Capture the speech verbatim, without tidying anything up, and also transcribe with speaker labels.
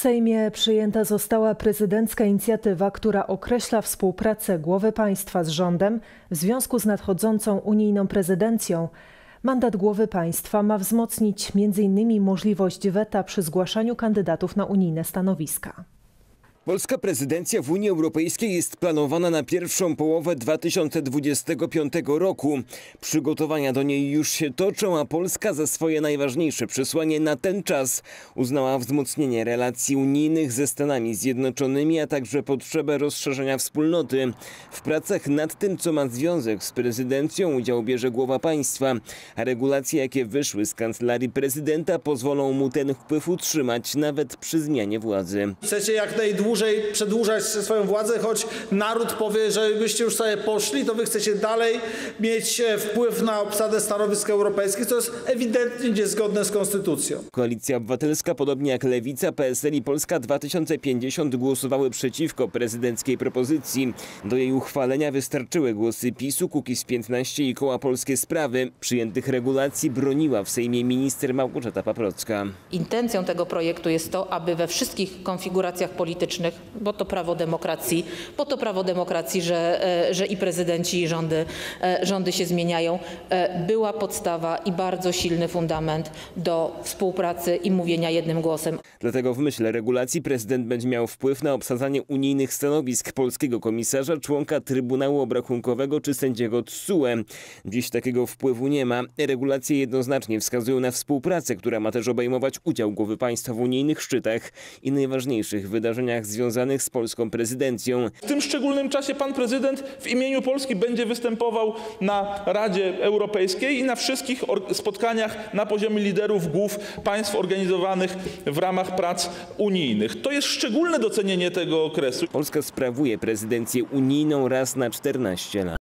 Speaker 1: Sejmie przyjęta została prezydencka inicjatywa, która określa współpracę głowy państwa z rządem w związku z nadchodzącą unijną prezydencją. Mandat głowy państwa ma wzmocnić między innymi możliwość weta przy zgłaszaniu kandydatów na unijne stanowiska.
Speaker 2: Polska prezydencja w Unii Europejskiej jest planowana na pierwszą połowę dwa tysiące dwudziestego piątego roku. Przygotowania do niej już się toczą, a Polska za swoje najważniejsze przesłanie na ten czas uznała wzmocnienie relacji unijnych ze Stanami Zjednoczonymi, a także potrzebę rozszerzenia wspólnoty. W pracach nad tym, co ma związek z prezydencją, udział bierze głowa państwa, a regulacje, jakie wyszły z kancelarii prezydenta, pozwolą mu ten wpływ utrzymać nawet przy zmianie władzy.
Speaker 3: Chcecie jak najdłużej dłużej przedłużać swoją władzę, choć naród powie, że byście już sobie poszli, to wy chcecie dalej mieć wpływ na obsadę stanowisk europejskich, co jest ewidentnie niezgodne z konstytucją.
Speaker 2: Koalicja Obywatelska, podobnie jak Lewica, P S L i Polska dwa tysiące pięćdziesiąt głosowały przeciwko prezydenckiej propozycji. Do jej uchwalenia wystarczyły głosy PiSu, Kukiz piętnaście i Koła Polskie Sprawy. Przyjętych regulacji broniła w Sejmie minister Małgorzata Paprocka.
Speaker 4: Intencją tego projektu jest to, aby we wszystkich konfiguracjach politycznych, bo to prawo demokracji, bo to prawo demokracji, że, że i prezydenci, i rządy, rządy się zmieniają, była podstawa i bardzo silny fundament do współpracy i mówienia jednym głosem.
Speaker 2: Dlatego w myśl regulacji prezydent będzie miał wpływ na obsadzanie unijnych stanowisk polskiego komisarza, członka Trybunału Obrachunkowego czy sędziego T S U E. Dziś takiego wpływu nie ma. Regulacje jednoznacznie wskazują na współpracę, która ma też obejmować udział głowy państwa w unijnych szczytach i najważniejszych wydarzeniach związanych z polską prezydencją.
Speaker 5: W tym szczególnym czasie pan prezydent w imieniu Polski będzie występował na Radzie Europejskiej i na wszystkich spotkaniach na poziomie liderów głów państw organizowanych w ramach prac unijnych. To jest szczególne docenienie tego okresu.
Speaker 2: Polska sprawuje prezydencję unijną raz na czternaście lat.